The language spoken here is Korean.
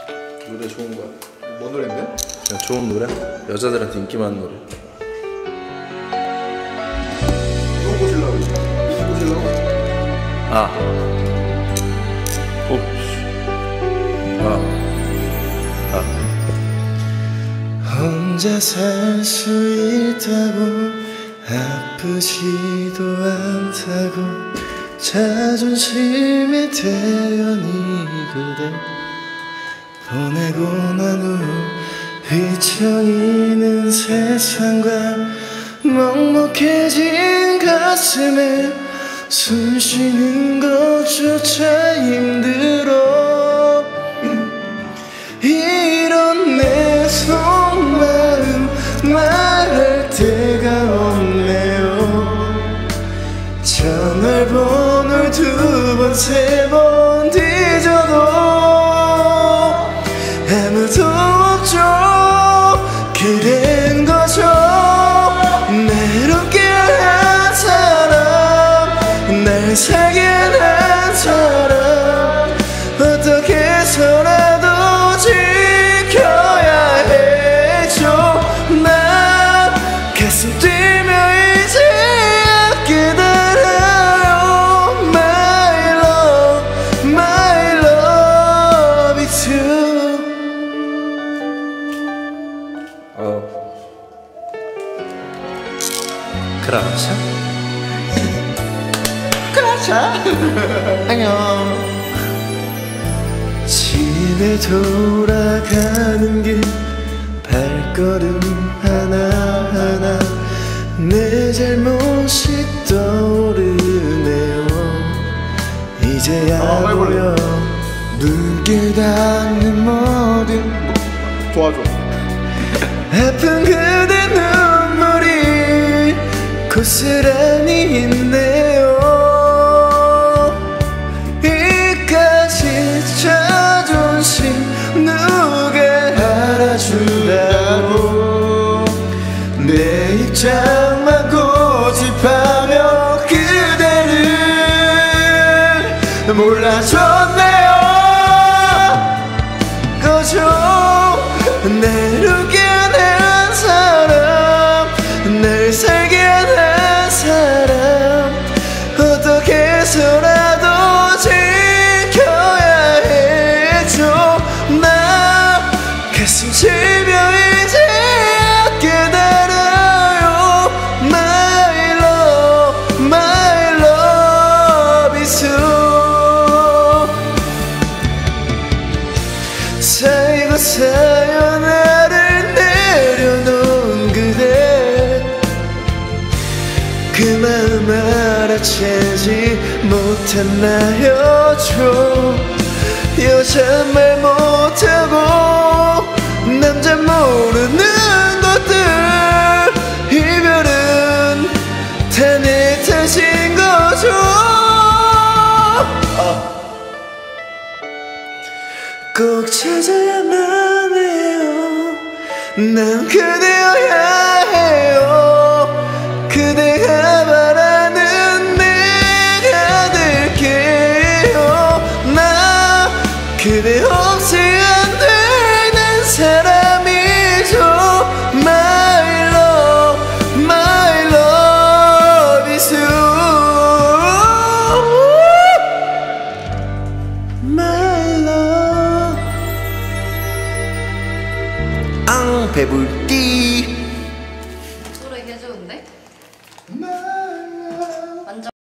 노래 좋은 거야. 뭔 노래인데? 그냥 좋은 노래? 여자들한테 인기 많은 노래. 누구 보실라고? 누구 보실라고? 아. 오. 혼자 살 수 있다고 아프지도 않다고 자존심이 태연히 그대 보내고 난 후 휘청이는 세상과 먹먹해진 가슴에 숨 쉬는 것조차 힘들어. 이런 내 속마음 말할 데가 없네요. 전화번호를 2번 3번 뒤져도 아무도 없죠. 그댄 거죠. 외롭게 한 사람, 날 살게 한 사람, 어떻게 해서라도 지켜야 해줘. 나 가슴 뛰며 이제야 깨달아요. My love is you. 그렇죠? 그렇죠. 안녕. 집에 돌아가는 길 발걸음 하나하나 내 잘못이 떠오르네요. 이제야 보여 눈길 닿는 모든 도와줘. 아픈 그대 눈물이 고스란히 있네요. 이까지 자존심 누가 알아준다고 내 입장만 고집하며 그대를 몰라줬네요. 거저 내루게 한 사람, 날 살게 한 사람, 어떻게 해서라도 지켜야 해줘. 나 가슴 치며 이제야 깨달아요. My love is you. 살고 사연아를 내려놓은 그대 그 마음 알아채지 못했나요? 여자 말 못하고 남자 모르는 것들 이별은 다 내 탓인 거죠. 꼭 찾아야만 해요. 난 그대여야 해요. 그대가 바라는 내가 될게요. 나 그대 없이 안 되는 사람이죠. My love is you. My love. 배불띠. 목소리 개 좋은데?